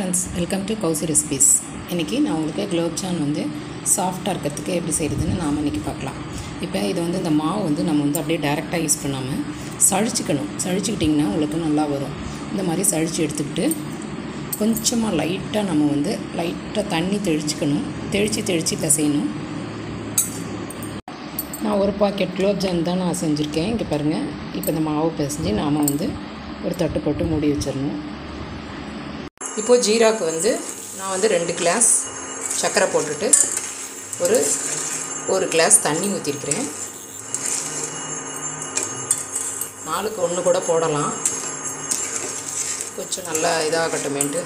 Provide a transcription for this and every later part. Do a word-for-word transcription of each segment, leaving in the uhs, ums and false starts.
friends, welcome to Cozy Recipes. இன்னைக்கு நான் உங்களுக்கு குலோப் ஜான் வந்து சாஃப்ட்டாக இருக்கிறதுக்கு எப்படி செய்கிறதுன்னு நாம் இன்றைக்கி பார்க்கலாம். இப்போ இது வந்து இந்த மாவு வந்து நம்ம வந்து அப்படியே டைரெக்டாக யூஸ் பண்ணாமல் சழிச்சிக்கணும். சழிச்சிக்கிட்டிங்கன்னா உங்களுக்கு நல்லா வரும். இந்த மாதிரி சழிச்சு எடுத்துக்கிட்டு கொஞ்சமாக லைட்டாக நம்ம வந்து லைட்டாக தண்ணி தெளிச்சிக்கணும். தெளித்து தெளித்து பிசையணும். நான் ஒரு பாக்கெட் குலோப் ஜான் தான் நான் செஞ்சுருக்கேன். இங்கே பாருங்கள். இப்போ இந்த மாவு பிசைஞ்சு நாம் வந்து ஒரு தட்டு போட்டு மூடி வச்சிடணும். இப்போது ஜீராக்கு வந்து நான் வந்து ரெண்டு கிளாஸ் சர்க்கரை போட்டுட்டு ஒரு ஒரு கிளாஸ் தண்ணி ஊற்றிருக்கிறேன். நாளுக்கு ஒன்று கூட போடலாம். கொஞ்சம் நல்லா இதாகட்டுமேன்ட்டு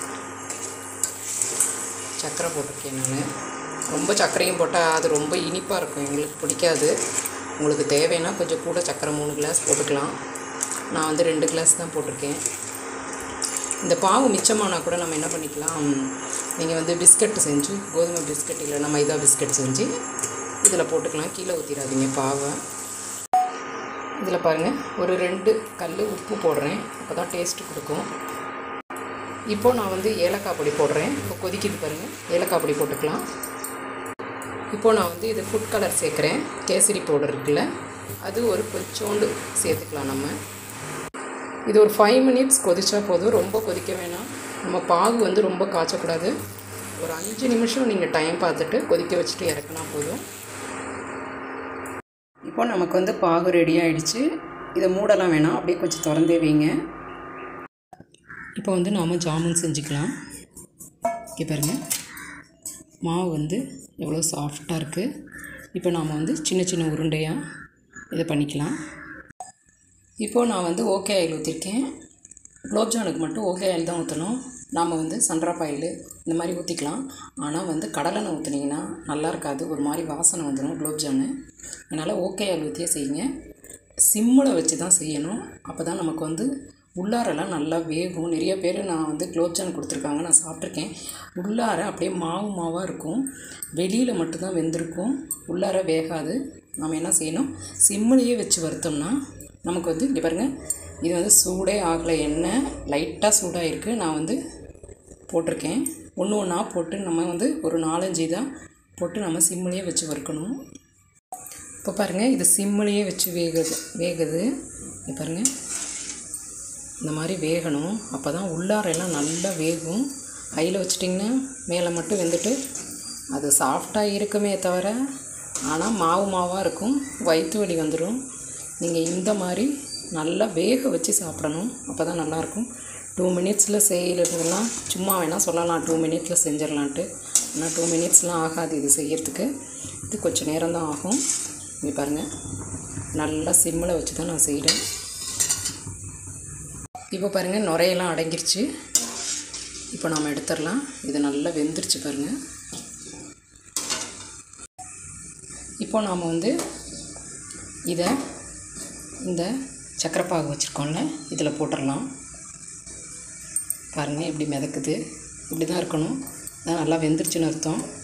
சர்க்கரை போட்டிருக்கேன் நான். ரொம்ப சர்க்கரையும் போட்டால் அது ரொம்ப இனிப்பாக இருக்கும், எங்களுக்கு பிடிக்காது. உங்களுக்கு தேவைன்னா கொஞ்சம் கூட சர்க்கரை மூணு கிளாஸ் போட்டுக்கலாம். நான் வந்து ரெண்டு கிளாஸ் தான் போட்டிருக்கேன். இந்த பாவு மிச்சமானால் கூட நம்ம என்ன பண்ணிக்கலாம், நீங்கள் வந்து பிஸ்கட் செஞ்சு கோதுமை பிஸ்கட் இல்லைன்னா மைதா பிஸ்கட் செஞ்சு இதில் போட்டுக்கலாம். கீழே ஊற்றிடாதீங்க பாவை. இதில் பாருங்கள், ஒரு ரெண்டு கல் உப்பு போடுறேன். அப்போ தான் டேஸ்ட்டு கொடுக்கும். இப்போது நான் வந்து ஏலக்காய் பொடி போடுறேன். இப்போ கொதிக்குது பாருங்கள். ஏலக்காய் பொடி போட்டுக்கலாம். இப்போது நான் வந்து இது ஃபுட் கலர் சேர்க்குறேன். கேசரி பவுடர் இருக்குல்ல, அது ஒரு கொஞ்சோண்டு சேர்த்துக்கலாம். நம்ம இது ஒரு ஃபைவ் மினிட்ஸ் கொதிச்சா போதும். ரொம்ப கொதிக்க வேணாம். நம்ம பாகு வந்து ரொம்ப காய்ச்சக்கூடாது. ஒரு அஞ்சு நிமிஷம் நீங்கள் டைம் பார்த்துட்டு கொதிக்க வச்சுட்டு இறக்குனா போதும். இப்போ நமக்கு வந்து பாகு ரெடி ஆகிடுச்சு. இதை மூடலாம் வேணாம், அப்படியே கொஞ்சம் திறந்தே வைங்க. இப்போ வந்து நாம் ஜாமுன் செஞ்சுக்கலாம். இங்கே பாருங்கள், மாவு வந்து எவ்வளோ சாஃப்டாக இருக்குது. இப்போ நாம் வந்து சின்ன சின்ன உருண்டையாக இதை பண்ணிக்கலாம். இப்போது நான் வந்து ஓகே ஆயில் ஊற்றிருக்கேன். குலோப் ஜானுக்கு மட்டும் ஓகே ஆயில் தான் ஊற்றணும். நாம் வந்து சன்ட்ராப் ஆயில் இந்த மாதிரி ஊற்றிக்கலாம். ஆனால் வந்து கடலெண்ணெய் ஊற்றுனீங்கன்னா நல்லா இருக்காது, ஒரு மாதிரி வாசனை வந்துடும் குலோப் ஜானு. அதனால் ஓகே ஆயில் ஊற்றியே செய்யுங்க. சிம்மில் வச்சு தான் செய்யணும். அப்போ தான் நமக்கு வந்து உள்ளாரெல்லாம் நல்லா வேகும். நிறைய பேர் நான் வந்து குலோப் ஜான் கொடுத்துருக்காங்க, நான் சாப்பிட்ருக்கேன். உள்ளார அப்படியே மாவு மாவாக இருக்கும், வெளியில் மட்டும்தான் வெந்திருக்கும், உள்ளார வேகாது. நம்ம என்ன செய்யணும், சிம்மிலேயே வச்சு வறுத்தோம்னா நமக்கு வந்து இங்கே பாருங்கள், இது வந்து சூடே ஆகலை, எண்ணெய் லைட்டாக சூடாக இருக்குது. நான் வந்து போட்டிருக்கேன். ஒன்று ஒன்றா போட்டு நம்ம வந்து ஒரு நாலஞ்சு இதாக போட்டு நம்ம சிம்மிலேயே வச்சு வறுக்கணும். இப்போ பாருங்கள், இது சிம்மிலேயே வச்சு வேகுது வேகுது இங்கே பாருங்கள், இந்த மாதிரி வேகணும். அப்போ தான் உள்ளாரெல்லாம் நல்லா வேகும். கையில் வச்சிட்டிங்கன்னா மேலே மட்டும் வெந்துட்டு அது சாஃப்டாக இருக்குமே தவிர, ஆனால் மாவு மாவாக இருக்கும், வயிற்று வலி வந்துடும். நீங்கள் இந்த மாதிரி நல்லா வேக வச்சு சாப்பிடணும். அப்போ தான் நல்லாயிருக்கும். டூ மினிட்ஸில் செய்யறதுலாம் சும்மா வேணால் சொல்லலாம், டூ மினிட்ஸில் செஞ்சிடலான்ட்டு. ஆனால் டூ மினிட்ஸ்லாம் ஆகாது இது செய்யறதுக்கு. இது கொஞ்சம் நேரம் தான் ஆகும். இங்கே பாருங்கள், நல்லா சிம்மில் வச்சு தான் நான் செய்கிறேன். இப்போ பாருங்கள், நுரையெல்லாம் அடங்கிருச்சு. இப்போ நாம் எடுத்துடலாம். இது நல்லா வெந்துருச்சு பாருங்கள். இப்போ நாம் வந்து இதை இந்த சக்கரை பாகு வச்சுருக்கோம்ல, இதில் போட்டுடலாம். பாருங்கள் எப்படி மிதக்குது. இப்படி தான் இருக்கணும். அதான் நல்லா வெந்துருச்சுன்னு அர்த்தம்.